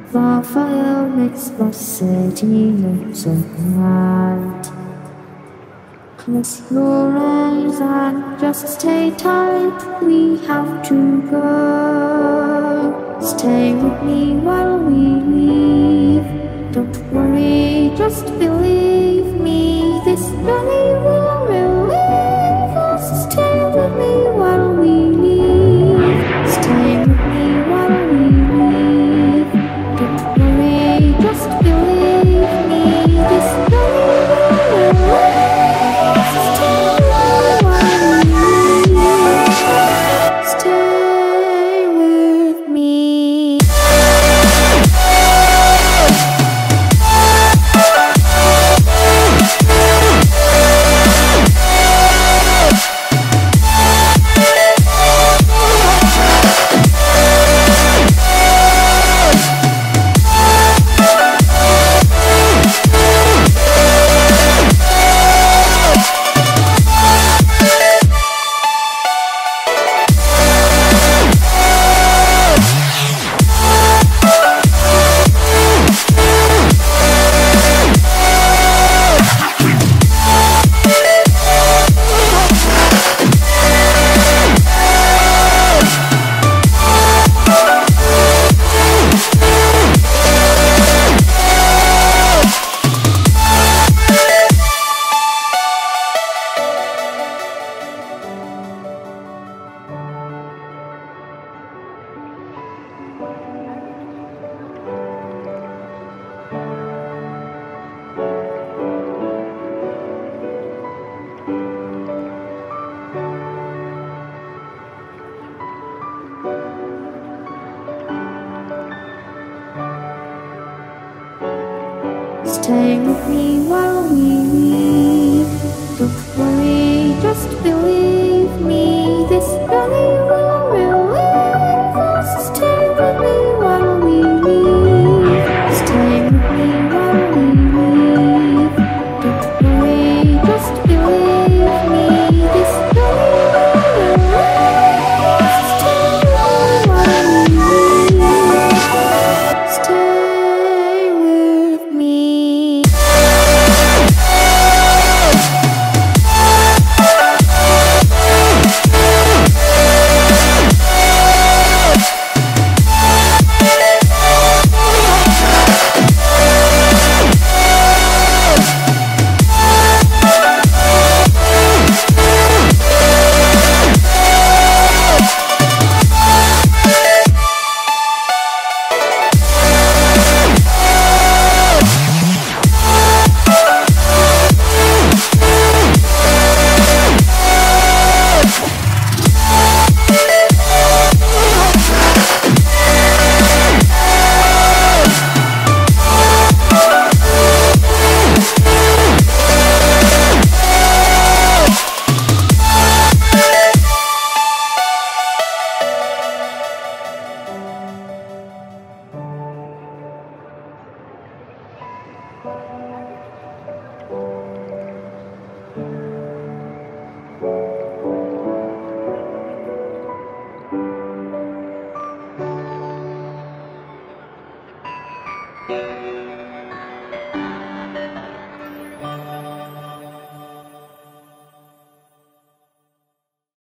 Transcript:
The fire makes the city look so bright. Close your eyes and just stay tight. We have to go. Stay with me while we leave. Don't worry, just believe me. This journey will relieve us. Stay with me while we leave. Stay with me while we leave. Don't worry, just believe me. This journey will relieve us. Stay with me while we leave. Stay with me. Stay with me while we leave. Don't worry, just believe me. This journey will relieve us. Stay with me while we leave. Stay with me while we leave. Don't worry, just believe me. This journey will relieve us. Stay with me while we leave. Stay with me.